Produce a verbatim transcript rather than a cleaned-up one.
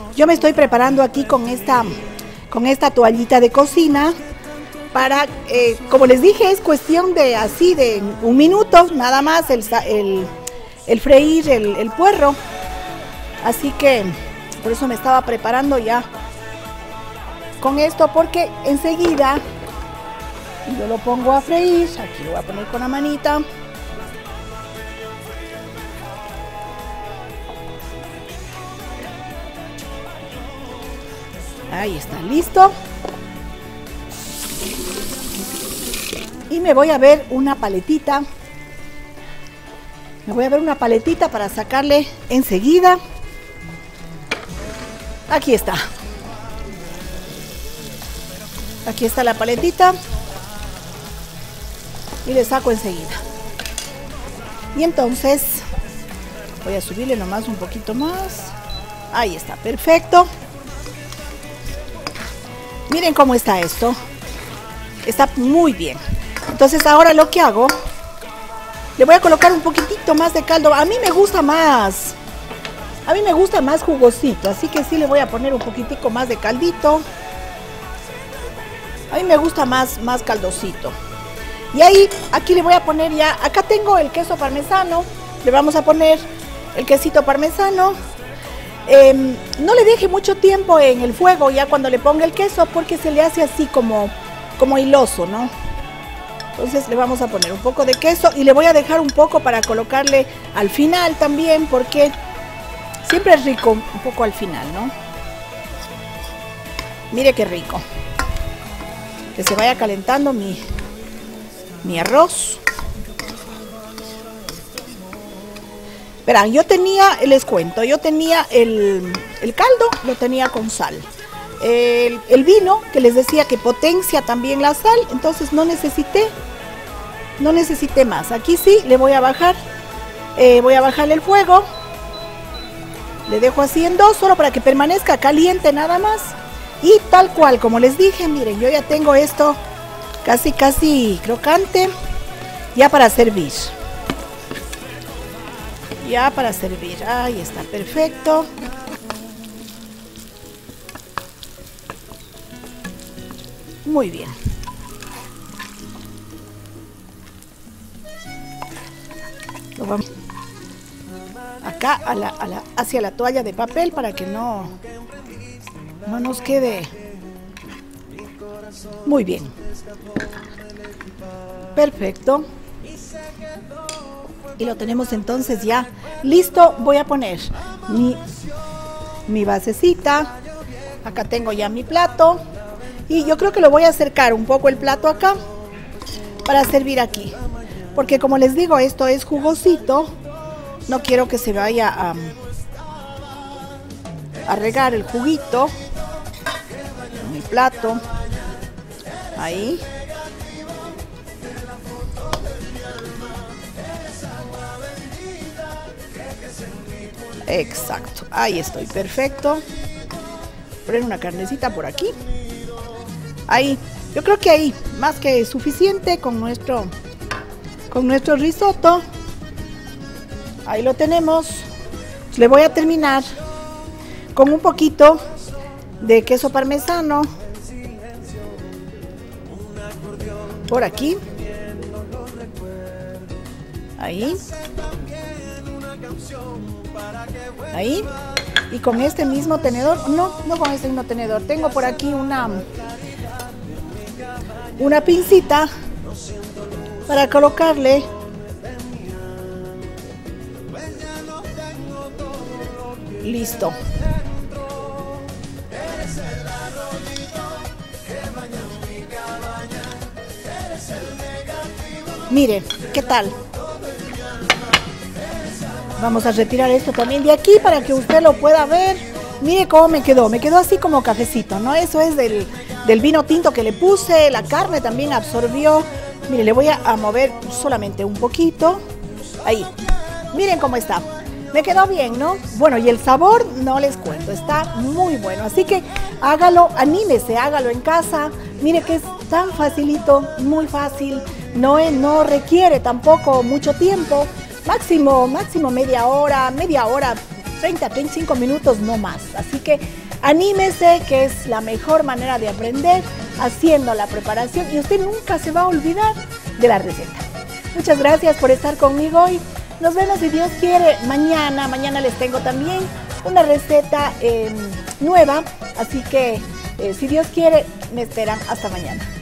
Yo me estoy preparando aquí con esta, con esta toallita de cocina para, eh, como les dije, es cuestión de así, de un minuto, nada más el, el, el freír el, el puerro. Así que por eso me estaba preparando ya con esto, porque enseguida yo lo pongo a freír. Aquí lo voy a poner con la manita. Ahí está, listo. Y me voy a ver una paletita. Me voy a ver una paletita para sacarle enseguida. Aquí está. Aquí está la paletita. Y le saco enseguida. Y entonces voy a subirle nomás un poquito más. Ahí está, perfecto. Miren cómo está esto. Está muy bien. Entonces ahora lo que hago, le voy a colocar un poquitito más de caldo. A mí me gusta más. A mí me gusta más jugosito. Así que sí le voy a poner un poquitico más de caldito. A mí me gusta más, más caldosito. Y ahí, aquí le voy a poner ya. Acá tengo el queso parmesano. Le vamos a poner el quesito parmesano. Eh, no le deje mucho tiempo en el fuego ya cuando le ponga el queso, porque se le hace así como, como hiloso, ¿no? Entonces le vamos a poner un poco de queso y le voy a dejar un poco para colocarle al final también, porque siempre es rico un poco al final, ¿no? Mire qué rico. Que se vaya calentando mi, mi arroz. Verán, yo tenía, les cuento, yo tenía el, el caldo, lo tenía con sal. El, el vino, que les decía que potencia también la sal, entonces no necesité, no necesité más. Aquí sí, le voy a bajar, eh, voy a bajarle el fuego. Le dejo así en dos, solo para que permanezca caliente nada más. Y tal cual, como les dije, miren, yo ya tengo esto casi, casi crocante, ya para servir. Ya para servir. Ahí está, perfecto. Muy bien. Lo vamos acá a la, a la, hacia la toalla de papel para que no, no nos quede. Muy bien. Perfecto. Y lo tenemos entonces ya listo. Voy a poner mi, mi basecita. Acá tengo ya mi plato. Y yo creo que lo voy a acercar un poco el plato acá para servir aquí. Porque como les digo, esto es jugosito. No quiero que se vaya a, a regar el juguito. Mi plato. Ahí. Exacto, ahí estoy, perfecto. Poner una carnecita por aquí. Ahí, yo creo que ahí, más que suficiente con nuestro, con nuestro risotto. Ahí lo tenemos. Le voy a terminar con un poquito de queso parmesano. Por aquí. Ahí. Ahí. Y con este mismo tenedor, no, no con este mismo tenedor, tengo por aquí una una pincita para colocarle listo. Mire, ¿qué tal? Vamos a retirar esto también de aquí para que usted lo pueda ver. Mire cómo me quedó. Me quedó así como cafecito, ¿no? Eso es del, del vino tinto que le puse. La carne también absorbió. Mire, le voy a, a mover solamente un poquito. Ahí. Miren cómo está. Me quedó bien, ¿no? Bueno, y el sabor no les cuento. Está muy bueno. Así que hágalo, anímese, hágalo en casa. Mire que es tan facilito, muy fácil. No, no requiere tampoco mucho tiempo. Máximo, máximo media hora, media hora treinta, treinta y cinco minutos, no más. Así que anímese, que es la mejor manera de aprender, haciendo la preparación, y usted nunca se va a olvidar de la receta. Muchas gracias por estar conmigo hoy. Nos vemos, si Dios quiere, mañana. Mañana les tengo también una receta eh, nueva, así que eh, si Dios quiere, me esperan hasta mañana.